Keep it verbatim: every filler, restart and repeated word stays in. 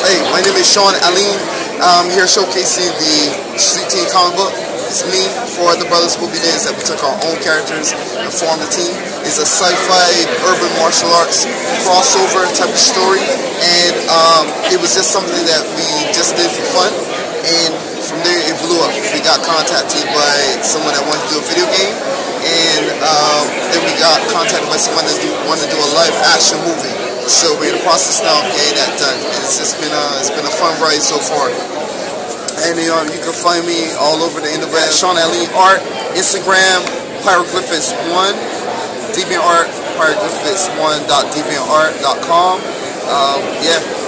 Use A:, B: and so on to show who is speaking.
A: Hey, my name is Shawn Alleyne. I'm here showcasing the Street Team comic book. It's me, four other brothers will be there that we took our own characters and formed the team. It's a sci-fi urban martial arts crossover type of story, and um, it was just something that we just did for fun, and from there it blew up. We got contacted by someone that wanted to do a video game, and um, then we got contacted by someone that do, wanted to do a live action movie. So we're in the process now of getting that done. It's just been a, it's been a fun ride so far. And you know, you can find me all over the internet. Shawn Alleyne Art, Instagram, Pyroglyphics one, DeviantArt, Pyroglyphics one dot deviant art dot com. Um, yeah.